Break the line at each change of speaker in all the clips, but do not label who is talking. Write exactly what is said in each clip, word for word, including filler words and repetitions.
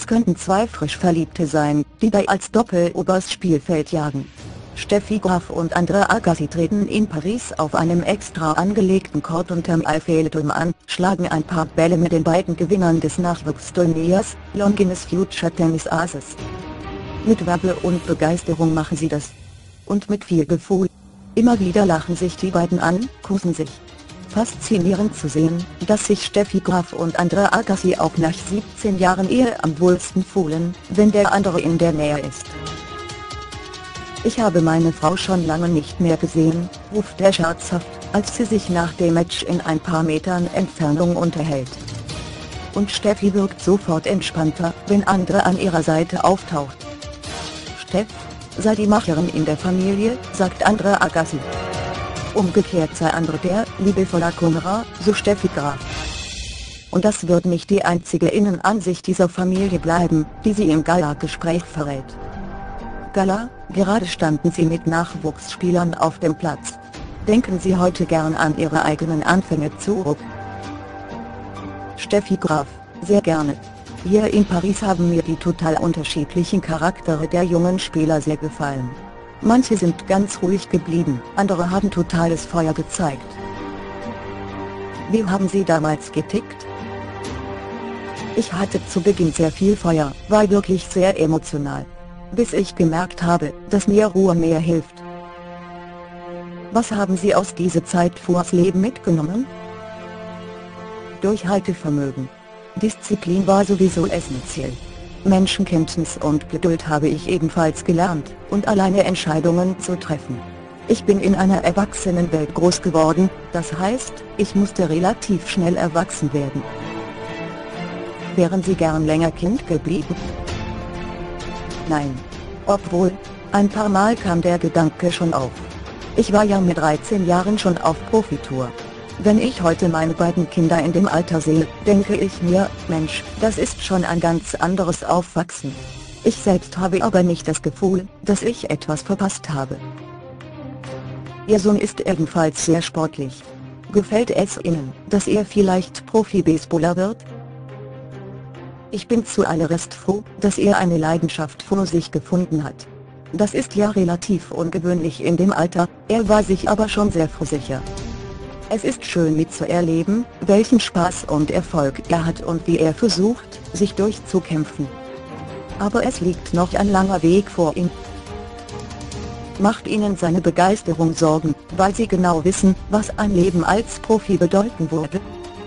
Es könnten zwei frisch Verliebte sein, die bei als Doppeloberst Spielfeld jagen. Steffi Graf und Andre Agassi treten in Paris auf einem extra angelegten Court unterm Eiffelturm an, schlagen ein paar Bälle mit den beiden Gewinnern des Nachwuchsturniers, Longines Future Tennis Aces. Mit Werbe und Begeisterung machen sie das. Und mit viel Gefühl. Immer wieder lachen sich die beiden an, kussen sich. Faszinierend zu sehen, dass sich Steffi Graf und Andre Agassi auch nach siebzehn Jahren Ehe am wohlsten fühlen, wenn der andere in der Nähe ist. Ich habe meine Frau schon lange nicht mehr gesehen, ruft er scherzhaft, als sie sich nach dem Match in ein paar Metern Entfernung unterhält. Und Steffi wirkt sofort entspannter, wenn Andre an ihrer Seite auftaucht. Steff sei die Macherin in der Familie, sagt Andre Agassi. Umgekehrt sei Andre der liebevoller Kummerer, so Steffi Graf. Und das wird nicht die einzige Innenansicht dieser Familie bleiben, die sie im Gala-Gespräch verrät. Gala, gerade standen sie mit Nachwuchsspielern auf dem Platz. Denken Sie heute gern an Ihre eigenen Anfänge zurück? Steffi Graf: Sehr gerne. Hier in Paris haben mir die total unterschiedlichen Charaktere der jungen Spieler sehr gefallen. Manche sind ganz ruhig geblieben, andere haben totales Feuer gezeigt. Wie haben Sie damals getickt? Ich hatte zu Beginn sehr viel Feuer, war wirklich sehr emotional. Bis ich gemerkt habe, dass mir Ruhe mehr hilft. Was haben Sie aus dieser Zeit fürs Leben mitgenommen? Durchhaltevermögen. Disziplin war sowieso essentiell. Menschenkenntnis und Geduld habe ich ebenfalls gelernt, und alleine Entscheidungen zu treffen. Ich bin in einer Erwachsenenwelt groß geworden, das heißt, ich musste relativ schnell erwachsen werden. Wären Sie gern länger Kind geblieben? Nein. Obwohl, ein paar Mal kam der Gedanke schon auf. Ich war ja mit dreizehn Jahren schon auf Profitour. Wenn ich heute meine beiden Kinder in dem Alter sehe, denke ich mir, Mensch, das ist schon ein ganz anderes Aufwachsen. Ich selbst habe aber nicht das Gefühl, dass ich etwas verpasst habe. Ihr Sohn ist ebenfalls sehr sportlich. Gefällt es Ihnen, dass er vielleicht Profi-Baseballer wird? Ich bin zuallererst froh, dass er eine Leidenschaft für sich gefunden hat. Das ist ja relativ ungewöhnlich in dem Alter, er war sich aber schon sehr sicher. Es ist schön mitzuerleben, welchen Spaß und Erfolg er hat und wie er versucht, sich durchzukämpfen. Aber es liegt noch ein langer Weg vor ihm. Macht Ihnen seine Begeisterung Sorgen, weil Sie genau wissen, was ein Leben als Profi bedeuten würde?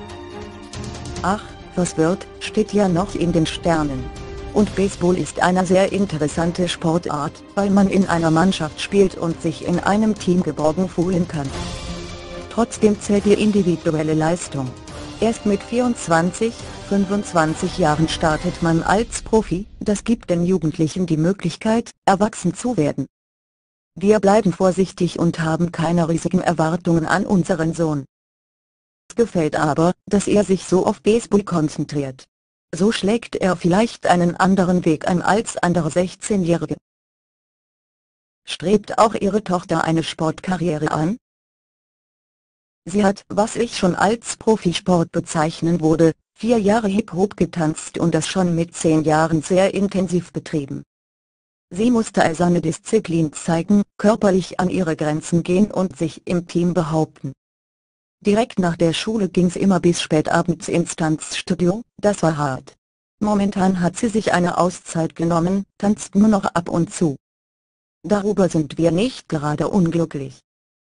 Ach, was wird, steht ja noch in den Sternen. Und Baseball ist eine sehr interessante Sportart, weil man in einer Mannschaft spielt und sich in einem Team geborgen fühlen kann. Trotzdem zählt die individuelle Leistung. Erst mit vierundzwanzig, fünfundzwanzig Jahren startet man als Profi, das gibt den Jugendlichen die Möglichkeit, erwachsen zu werden. Wir bleiben vorsichtig und haben keine riesigen Erwartungen an unseren Sohn. Es gefällt aber, dass er sich so auf Baseball konzentriert. So schlägt er vielleicht einen anderen Weg ein als andere sechzehnjährige. Strebt auch Ihre Tochter eine Sportkarriere an? Sie hat, was ich schon als Profisport bezeichnen würde, vier Jahre Hip-Hop getanzt und das schon mit zehn Jahren sehr intensiv betrieben. Sie musste also eine Disziplin zeigen, körperlich an ihre Grenzen gehen und sich im Team behaupten. Direkt nach der Schule ging's immer bis spät abends ins Tanzstudio, das war hart. Momentan hat sie sich eine Auszeit genommen, tanzt nur noch ab und zu. Darüber sind wir nicht gerade unglücklich.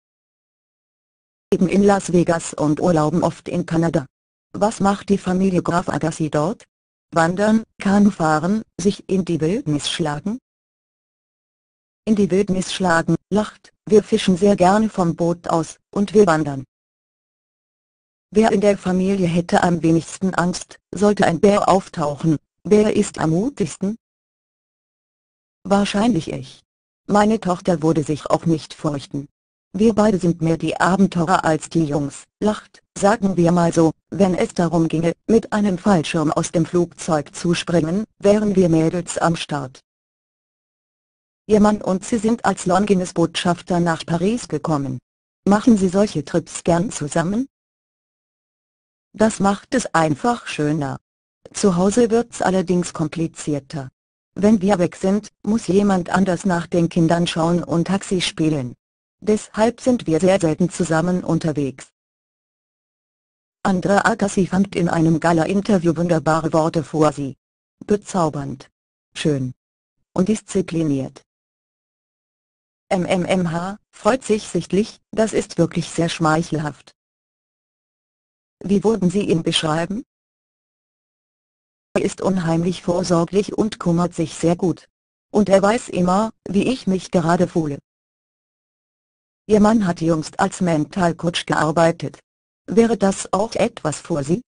Leben in Las Vegas und urlauben oft in Kanada. Was macht die Familie Graf Agassi dort? Wandern, Kanufahren, sich in die Wildnis schlagen? In die Wildnis schlagen, lacht, wir fischen sehr gerne vom Boot aus, und wir wandern. Wer in der Familie hätte am wenigsten Angst, sollte ein Bär auftauchen? Wer ist am mutigsten? Wahrscheinlich ich. Meine Tochter würde sich auch nicht fürchten. Wir beide sind mehr die Abenteurer als die Jungs, lacht, sagen wir mal so, wenn es darum ginge, mit einem Fallschirm aus dem Flugzeug zu springen, wären wir Mädels am Start. Ihr Mann und Sie sind als Longines-Botschafter nach Paris gekommen. Machen Sie solche Trips gern zusammen? Das macht es einfach schöner. Zu Hause wird's allerdings komplizierter. Wenn wir weg sind, muss jemand anders nach den Kindern schauen und Taxi spielen. Deshalb sind wir sehr selten zusammen unterwegs. Andrea Agassi fand in einem Gala-Interview wunderbare Worte vor sie. Bezaubernd. Schön. Und diszipliniert. MMMH, freut sich sichtlich, das ist wirklich sehr schmeichelhaft. Wie würden Sie ihn beschreiben? Er ist unheimlich vorsorglich und kümmert sich sehr gut. Und er weiß immer, wie ich mich gerade fühle. Ihr Mann hat jüngst als Mentalcoach gearbeitet. Wäre das auch etwas für Sie?